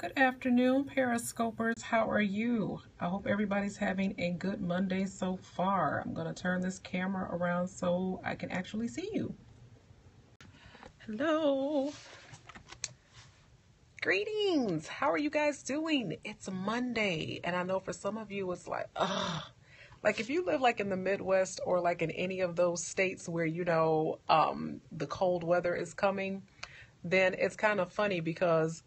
Good afternoon, Periscopers. How are you? I hope everybody's having a good Monday so far. I'm going to turn this camera around so I can actually see you. Hello. Greetings. How are you guys doing? It's Monday, and I know for some of you it's like, ugh. Like if you live like in the Midwest or like in any of those states where the cold weather is coming, then it's kind of funny because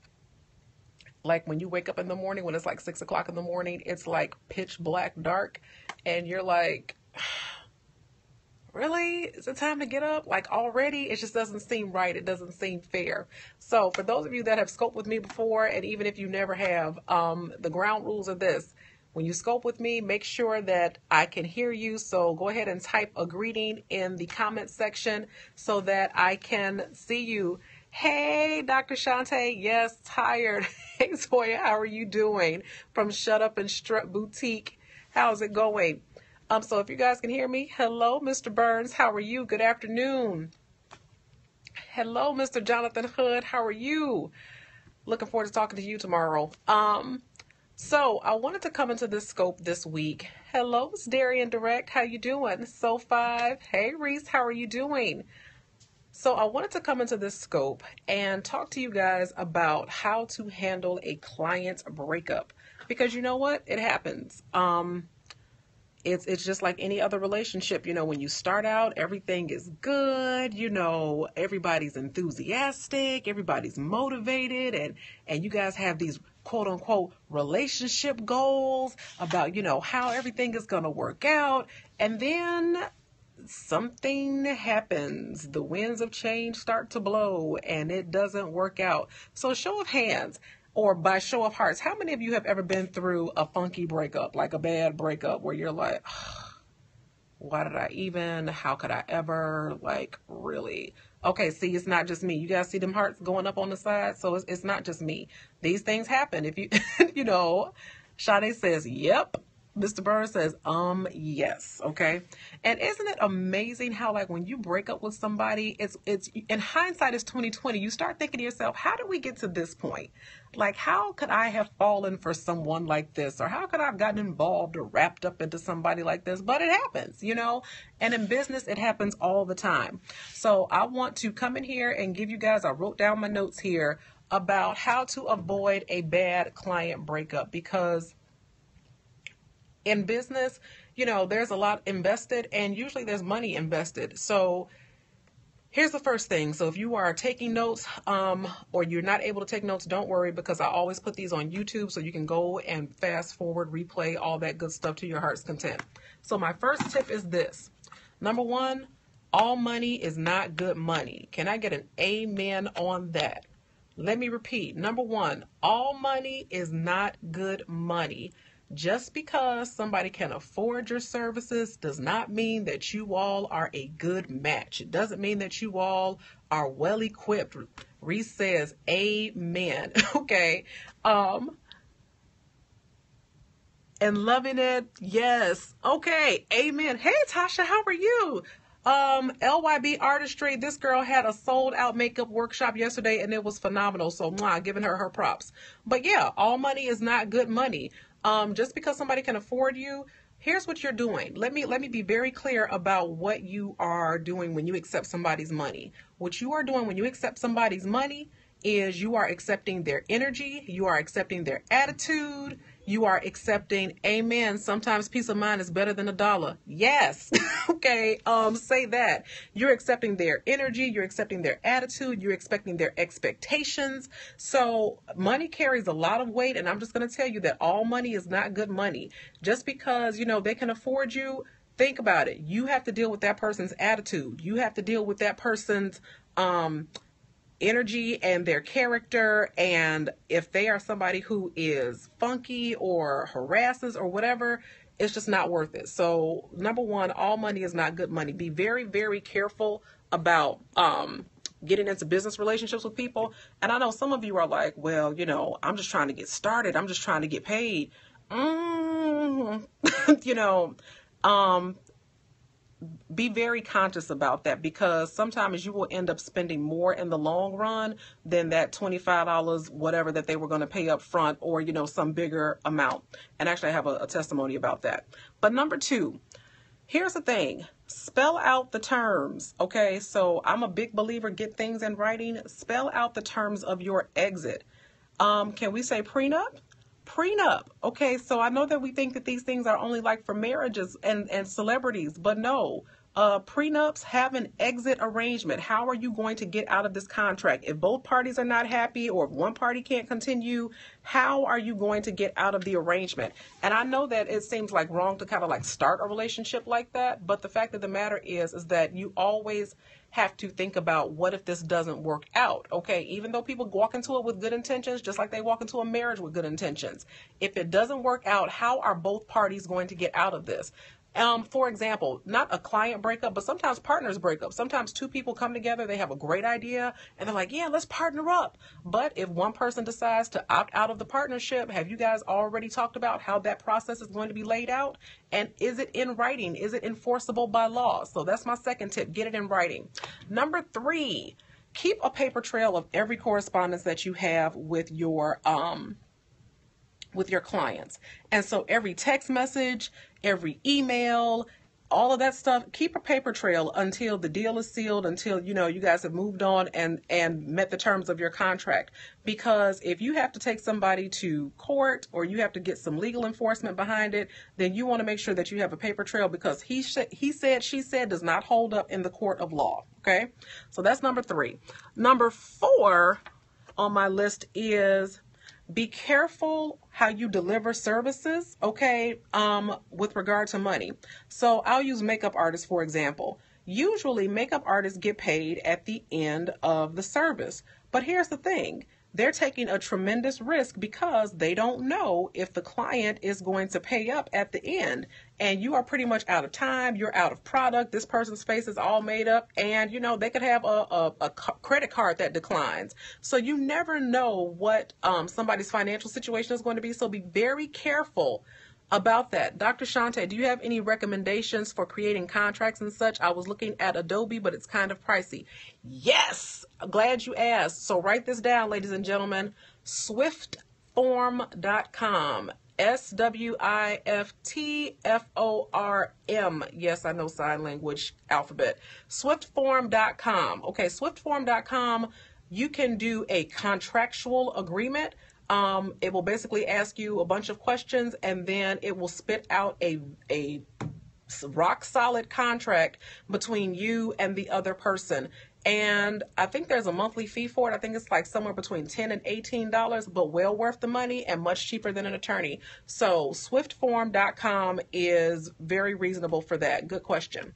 like when you wake up in the morning, when it's like 6 o'clock in the morning, it's like pitch black dark, and you're like, really? Is it time to get up? Like already? It just doesn't seem right. It doesn't seem fair. So for those of you that have scoped with me before, and even if you never have, the ground rules are this. When you scope with me, make sure that I can hear you. So go ahead and type a greeting in the comment section so that I can see you. Hey, Dr. Shante. Yes, tired. Hey, Toya, how are you doing? From Shut Up and Strut Boutique. How's it going? So if you guys can hear me, hello, Mr. Burns. How are you? Good afternoon. Hello, Mr. Jonathan Hood. How are you? Looking forward to talking to you tomorrow. So I wanted to come into this scope this week. Hello, Miss Darian Direct. How you doing? So 5. Hey, Reese. How are you doing? So I wanted to come into this scope and talk to you guys about how to handle a client breakup, because you know what? It happens. It's just like any other relationship. When you start out, everything is good. Everybody's enthusiastic, everybody's motivated, and you guys have these quote unquote relationship goals about, how everything is going to work out. And then something happens. The winds of change start to blow and it doesn't work out. So show of hands, or by show of hearts, how many of you have ever been through a funky breakup, like a bad breakup where you're like, why did I even, how could I ever, like, really? Okay, see, it's not just me. You guys see them hearts going up on the side? So it's not just me. These things happen. If you, Sade says, yep. Mr. Burns says, yes. Okay. And isn't it amazing how, like, when you break up with somebody, it's in hindsight, it's 2020. You start thinking to yourself, how did we get to this point? Like, how could I have fallen for someone like this? Or how could I have gotten involved or wrapped up into somebody like this? But it happens, and in business, it happens all the time. So I want to come in here and give you guys, I wrote down my notes here about how to avoid a bad client breakup, because in business, there's a lot invested, and usually there's money invested. So here's the first thing. So if you are taking notes, or you're not able to take notes, don't worry, because I always put these on YouTube so you can go and fast forward, replay, all that good stuff to your heart's content. So my first tip is this. Number 1, all money is not good money. Can I get an amen on that? Let me repeat. Number 1, all money is not good money. Just because somebody can afford your services does not mean that you all are a good match. It doesn't mean that you all are well equipped. Reese says, amen. Okay. And loving it. Yes. Okay. Amen. Hey, Tasha, how are you? LYB Artistry. This girl had a sold out makeup workshop yesterday and it was phenomenal. So giving her props. But yeah, all money is not good money. Just because somebody can afford you, here's what you're doing. Let me be very clear about what you are doing when you accept somebody's money. What you are doing when you accept somebody's money is you are accepting their energy, you are accepting their attitude, you are accepting, amen, sometimes peace of mind is better than $1. Yes. Okay. Say that. You're accepting their energy, you're accepting their attitude, you're expecting their expectations. So money carries a lot of weight, and I'm just going to tell you that all money is not good money. Just because, they can afford you, think about it. You have to deal with that person's attitude. You have to deal with that person's, energy and their character. And if they are somebody who is funky or harasses or whatever, it's just not worth it. So number 1, all money is not good money. Be very, very careful about getting into business relationships with people. And I know some of you are like, well, I'm just trying to get started. I'm just trying to get paid. be very conscious about that, because sometimes you will end up spending more in the long run than that $25 whatever that they were going to pay up front, or some bigger amount. And actually I have a testimony about that. But number two, here's the thing: spell out the terms. Okay, so I'm a big believer, get things in writing. Spell out the terms of your exit. Can we say prenup? Prenup. Okay, so I know that we think that these things are only like for marriages and celebrities, but no. Prenups have an exit arrangement. How are you going to get out of this contract? If both parties are not happy, or if one party can't continue, how are you going to get out of the arrangement? And I know that it seems like wrong to kind of like start a relationship like that, but the fact of the matter is that you always have to think about, what if this doesn't work out? Okay, even though people walk into it with good intentions, just like they walk into a marriage with good intentions, if it doesn't work out, how are both parties going to get out of this? For example, not a client breakup, but sometimes partners break up. Sometimes two people come together, they have a great idea, and they're like, yeah, let's partner up. But if one person decides to opt out of the partnership, have you guys already talked about how that process is going to be laid out? And is it in writing? Is it enforceable by law? So that's my second tip: get it in writing. Number three, keep a paper trail of every correspondence that you have with your clients. And so every text message, every email, all of that stuff, keep a paper trail until the deal is sealed, until you guys have moved on and met the terms of your contract. Because if you have to take somebody to court, or you have to get some legal enforcement behind it, then you want to make sure that you have a paper trail, because he said, she said does not hold up in the court of law. Okay, so that's number three. Number four on my list is, be careful how you deliver services, okay, with regard to money. So I'll use makeup artists, for example. Usually makeup artists get paid at the end of the service. But here's the thing: they're taking a tremendous risk, because they don't know if the client is going to pay up at the end. And you are pretty much out of time, you're out of product, this person's face is all made up, and they could have a credit card that declines. So you never know what somebody's financial situation is going to be. So be very careful about that. Dr. Shante, do you have any recommendations for creating contracts and such? I was looking at Adobe, but it's kind of pricey. Yes, glad you asked. So write this down, ladies and gentlemen: swiftform.com. SWIFTFORM. Yes, I know sign language alphabet. Swiftform.com. Okay, swiftform.com. You can do a contractual agreement. It will basically ask you a bunch of questions, and then it will spit out a rock solid contract between you and the other person. And I think there's a monthly fee for it. I think it's like somewhere between $10 and $18, but well worth the money and much cheaper than an attorney. So swiftform.com is very reasonable for that. Good question.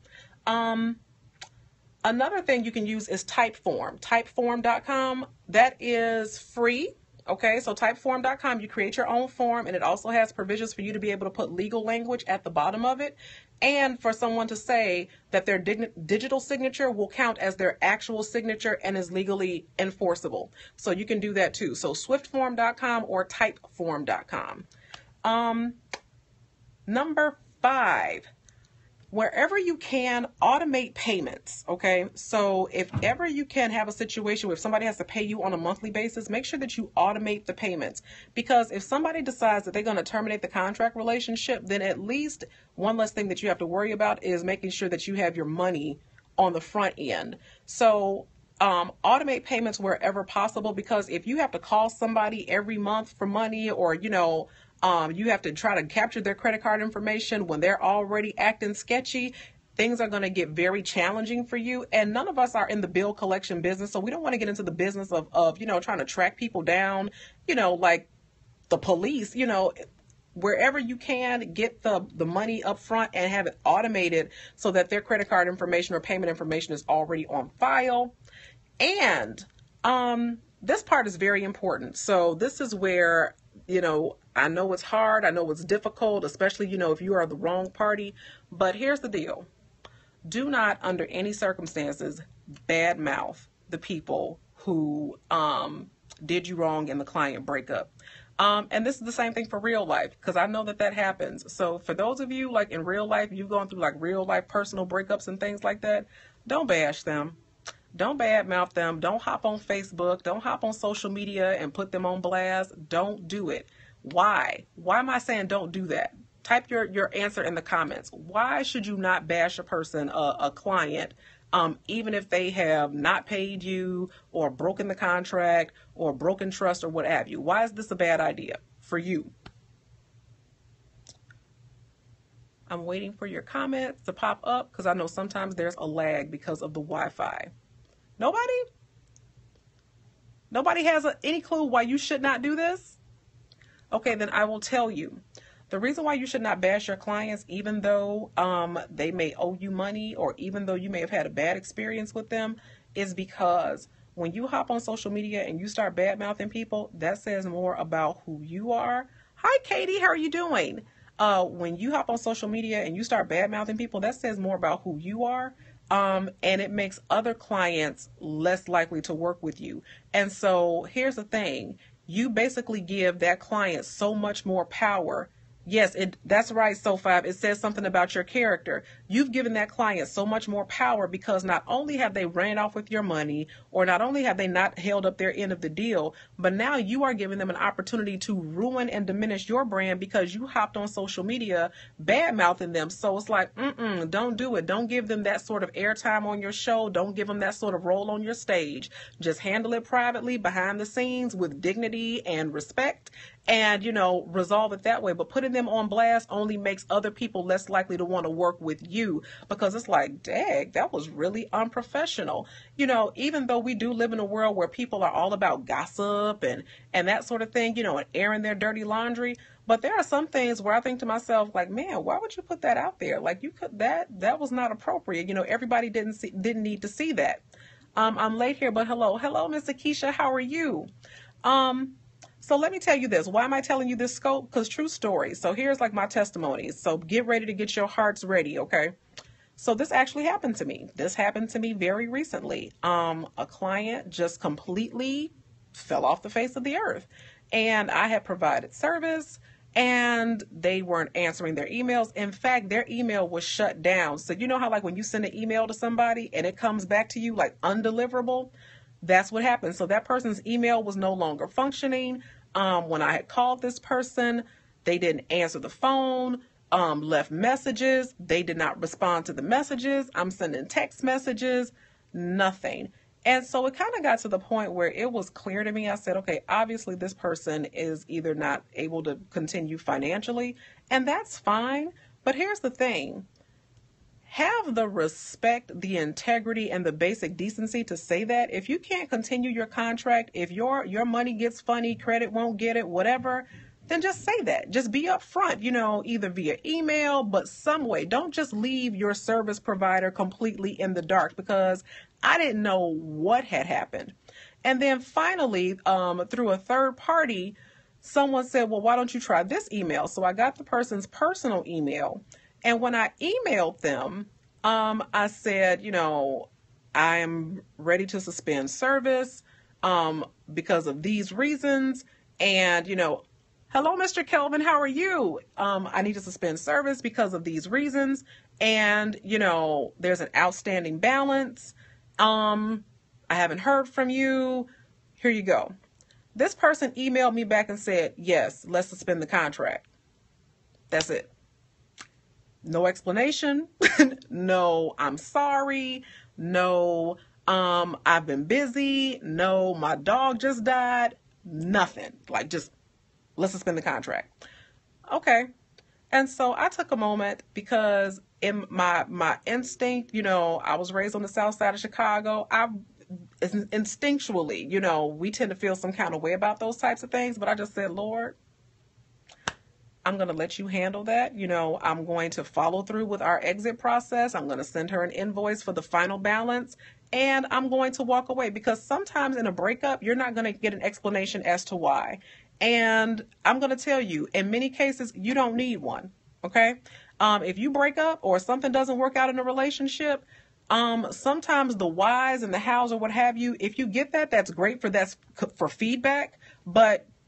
Another thing you can use is Typeform. Typeform.com. That is free. Okay, so Typeform.com, you create your own form, and it also has provisions for you to be able to put legal language at the bottom of it, and for someone to say that their digital signature will count as their actual signature and is legally enforceable. So you can do that too. So swiftform.com or Typeform.com. Number 5. Wherever you can, automate payments, okay? So if ever you can have a situation where if somebody has to pay you on a monthly basis, make sure that you automate the payments. Because if somebody decides that they're going to terminate the contract relationship, then at least one less thing that you have to worry about is making sure that you have your money on the front end. So automate payments wherever possible, because if you have to call somebody every month for money, or you have to try to capture their credit card information when they're already acting sketchy, things are going to get very challenging for you. And none of us are in the bill collection business, so we don't want to get into the business of trying to track people down, like the police. Wherever you can, get the money up front and have it automated so that their credit card information or payment information is already on file. And this part is very important. So this is where, I know it's hard. I know it's difficult, especially, if you are the wrong party. But here's the deal. Do not, under any circumstances, badmouth the people who did you wrong in the client breakup. And this is the same thing for real life, because I know that that happens. So for those of you like in real life, you've gone through like real life personal breakups and things like that, don't bash them. Don't badmouth them. Don't hop on Facebook. Don't hop on social media and put them on blast. Don't do it. Why? Why am I saying don't do that? Type your answer in the comments. Why should you not bash a person, a client, even if they have not paid you or broken the contract or broken trust or what have you? Why is this a bad idea for you? I'm waiting for your comments to pop up because I know sometimes there's a lag because of the Wi-Fi. Nobody? Nobody has any clue why you should not do this? Okay, then I will tell you. The reason why you should not bash your clients, even though they may owe you money or even though you may have had a bad experience with them, is because when you hop on social media and you start bad-mouthing people, that says more about who you are. Hi, Katie. How are you doing? When you hop on social media and you start bad-mouthing people, that says more about who you are. And it makes other clients less likely to work with you. And so here's the thing. You basically give that client so much more power. Yes, that's right, So5. It says something about your character. You've given that client so much more power because not only have they ran off with your money, or not only have they not held up their end of the deal, but now you are giving them an opportunity to ruin and diminish your brand because you hopped on social media bad-mouthing them. So it's like, don't do it. Don't give them that sort of airtime on your show. Don't give them that sort of role on your stage. Just handle it privately behind the scenes with dignity and respect, and, resolve it that way. But putting them on blast only makes other people less likely to want to work with you, because it's like, dang, that was really unprofessional. Even though we do live in a world where people are all about gossip and that sort of thing, and airing their dirty laundry. But there are some things where I think to myself, like, man, why would you put that out there? Like, you could, that was not appropriate. Everybody didn't need to see that. I'm late here, but hello, Miss Akeisha, how are you? So let me tell you this. Why am I telling you this scope? Because true story. So here's like my testimony. So get ready to get your hearts ready, okay? So this actually happened to me. This happened to me very recently. A client just completely fell off the face of the earth. And I had provided service and they weren't answering their emails. In fact, their email was shut down. So you know how like when you send an email to somebody and it comes back to you like undeliverable? That's what happened. So that person's email was no longer functioning. When I had called this person, they didn't answer the phone, left messages. They did not respond to the messages. I'm sending text messages, nothing. And so it kind of got to the point where it was clear to me. I said, okay, obviously this person is either not able to continue financially, and that's fine. But here's the thing. Have the respect, the integrity, and the basic decency to say that. If you can't continue your contract, if your money gets funny, credit won't get it, whatever, then just say that. Just be upfront, either via email, but some way. Don't just leave your service provider completely in the dark, because I didn't know what had happened. And then finally, through a third party, someone said, well, why don't you try this email? So I got the person's personal email. And when I emailed them, I said, I am ready to suspend service because of these reasons. And, hello, Mr. Kelvin, how are you? I need to suspend service because of these reasons. And, there's an outstanding balance. I haven't heard from you. Here you go. This person emailed me back and said, yes, let's suspend the contract. That's it. No explanation. No, I'm sorry. No, I've been busy. No, my dog just died. Nothing. Like, just let's suspend the contract. Okay. And so I took a moment because in my instinct, I was raised on the south side of Chicago. Instinctually, we tend to feel some kind of way about those types of things. But I just said, Lord, I'm going to let you handle that. I'm going to follow through with our exit process. I'm going to send her an invoice for the final balance, and I'm going to walk away, because sometimes in a breakup, you're not going to get an explanation as to why. And I'm going to tell you, in many cases, you don't need one. Okay. If you break up or something doesn't work out in a relationship, sometimes the whys and the hows or what have you, if you get that, that's great for feedback. But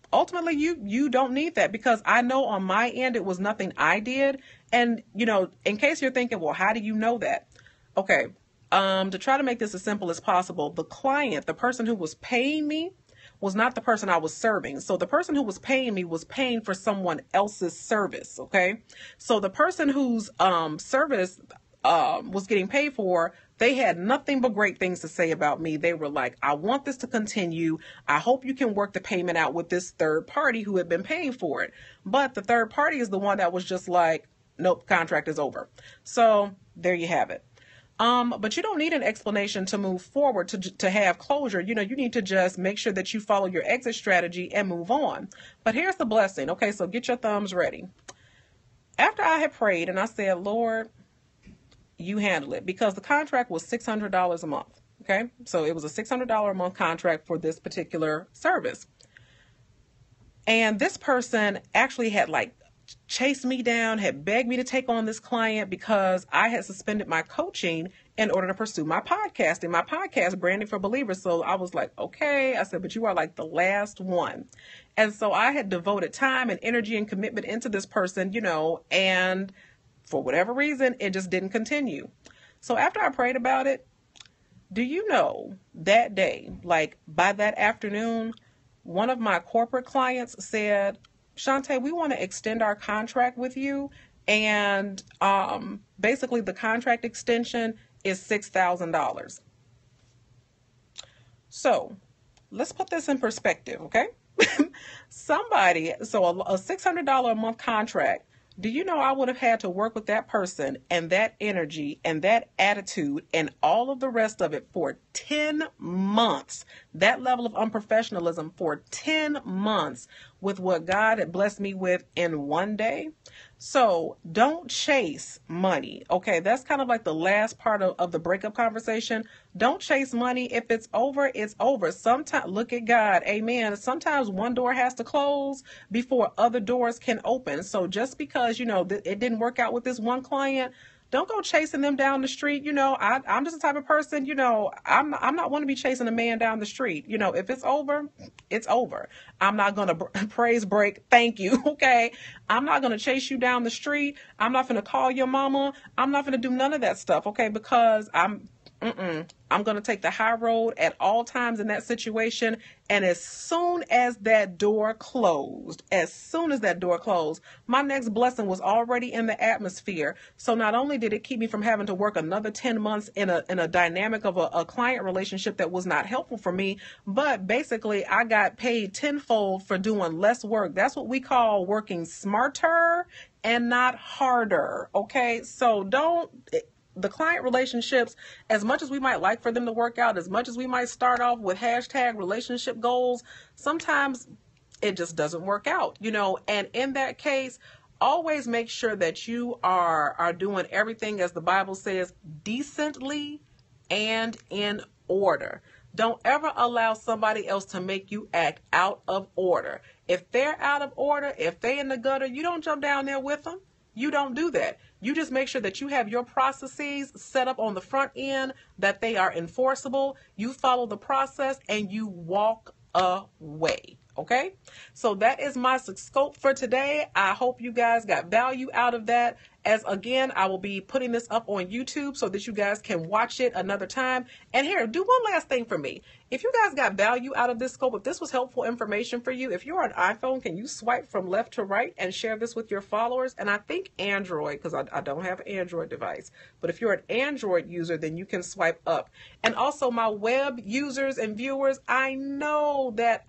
ultimately you don't need that, because I know on my end it was nothing I did. And in case you're thinking, well, how do you know that? Okay, to try to make this as simple as possible, the client, the person who was paying me, was not the person I was serving. So the person who was paying me was paying for someone else's service. Okay, so the person whose service was getting paid for, they had nothing but great things to say about me. They were like, I want this to continue. I hope you can work the payment out with this third party who had been paying for it. But the third party is the one that was just like, nope, contract is over. So there you have it. But you don't need an explanation to move forward, to have closure. You need to just make sure that you follow your exit strategy and move on. But here's the blessing. Okay, so get your thumbs ready. After I had prayed and I said, Lord, you handle it, because the contract was $600 a month. Okay, so it was a $600 a month contract for this particular service. And this person actually had chased me down, had begged me to take on this client because I had suspended my coaching in order to pursue my podcasting, my podcast, Branding for Believers. So I was like, okay, I said, but you are like the last one. And so I had devoted time and energy and commitment into this person, and for whatever reason, it just didn't continue. So after I prayed about it, do you know that day, by that afternoon, one of my corporate clients said, Shantae, we want to extend our contract with you. And basically the contract extension is $6,000. So let's put this in perspective, okay? So a $600 a month contract, do you know I would have had to work with that person and that energy and that attitude and all of the rest of it for 10 months, that level of unprofessionalism for 10 months with what God had blessed me with in one day? So don't chase money. Okay, that's kind of like the last part of the breakup conversation. Don't chase money. If it's over, it's over. Sometimes, look at God. Amen. Sometimes one door has to close before other doors can open. So just because, it didn't work out with this one client, don't go chasing them down the street. I'm just the type of person, I'm not one to be chasing a man down the street. If it's over, it's over. I'm not going to praise break. Thank you. Okay. I'm not going to chase you down the street. I'm not going to call your mama. I'm not going to do none of that stuff. Okay. Because I'm going to take the high road at all times in that situation. And as soon as that door closed, my next blessing was already in the atmosphere. So not only did it keep me from having to work another 10 months in a dynamic of a client relationship that was not helpful for me, but basically I got paid tenfold for doing less work. That's what we call working smarter and not harder. Okay. So the client relationships, as much as we might like for them to work out, as much as we might start off with hashtag relationship goals, sometimes it just doesn't work out, and in that case, always make sure that you are doing everything, as the Bible says, decently and in order. Don't ever allow somebody else to make you act out of order. If they're out of order, if they're in the gutter, you don't jump down there with them. You don't do that. You just make sure that you have your processes set up on the front end, that they are enforceable. You follow the process and you walk away. Okay, so that is my scope for today. I hope you guys got value out of that. As again, I will be putting this up on YouTube so that you guys can watch it another time. And here, do one last thing for me. If you guys got value out of this scope, if this was helpful information for you, if you're on iPhone, can you swipe from left to right and share this with your followers? And I think Android, because I don't have an Android device, but if you're an Android user, then you can swipe up. And also my web users and viewers, I know that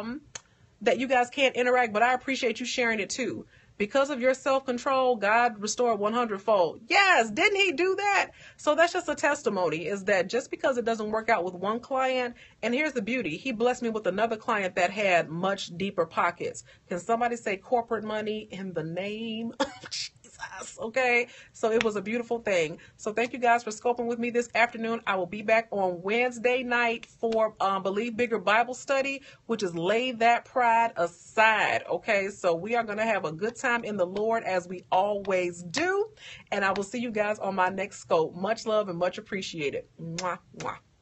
you guys can't interact, but I appreciate you sharing it too. Because of your self-control, God restored 100-fold. Yes, didn't he do that? So that's just a testimony, is that just because it doesn't work out with one client, and here's the beauty, he blessed me with another client that had much deeper pockets. Can somebody say corporate money in the name of Jesus? Okay, so it was a beautiful thing. So thank you guys for scoping with me this afternoon. I will be back on Wednesday night for Believe Bigger Bible Study, which is Lay That Pride Aside. Okay, so we are going to have a good time in the Lord, as we always do. And I will see you guys on my next scope. Much love and much appreciated. Mwah, mwah.